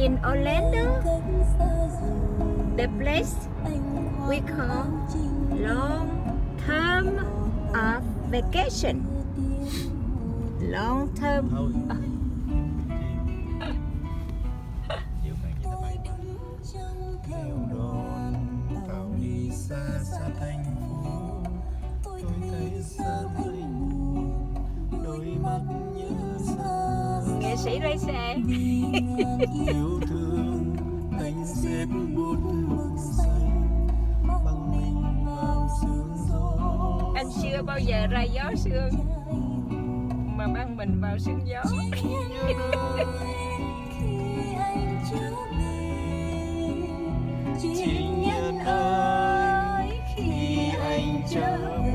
in Orlando, the place we call long term of vacation. Long term. Nghệ sĩ Ray Xe. Yêu thương anh xếp bút mực xanh bằng mình vào sương gió. Anh chưa bao giờ ra gió sương mà mang mình vào sương gió. Chỉ nhớ ơi khi anh trở về.